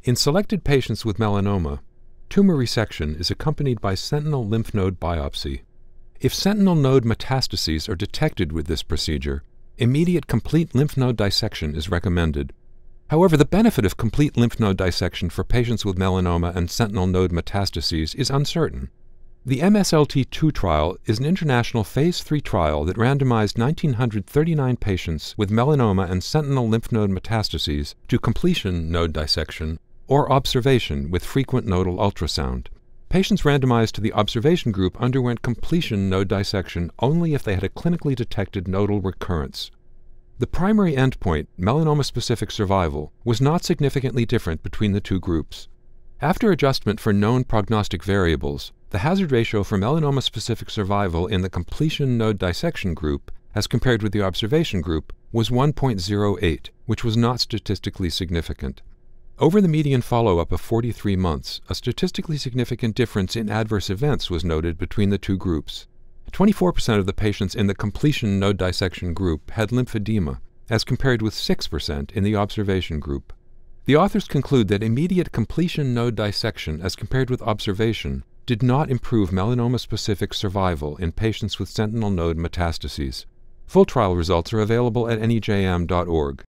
In selected patients with melanoma, tumor resection is accompanied by sentinel lymph node biopsy. If sentinel node metastases are detected with this procedure, immediate complete lymph node dissection is recommended. However, the benefit of complete lymph node dissection for patients with melanoma and sentinel node metastases is uncertain. The MSLT-2 trial is an international Phase 3 trial that randomized 1,939 patients with melanoma and sentinel lymph node metastases to completion node dissection or observation with frequent nodal ultrasound. Patients randomized to the observation group underwent completion node dissection only if they had a clinically detected nodal recurrence. The primary endpoint, melanoma-specific survival, was not significantly different between the two groups. After adjustment for known prognostic variables, the hazard ratio for melanoma-specific survival in the completion node dissection group, as compared with the observation group, was 1.08, which was not statistically significant. Over the median follow-up of 43 months, a statistically significant difference in adverse events was noted between the two groups. 24% of the patients in the completion node dissection group had lymphedema, as compared with 6% in the observation group. The authors conclude that immediate completion node dissection, as compared with observation, did not improve melanoma-specific survival in patients with sentinel node metastases. Full trial results are available at nejm.org.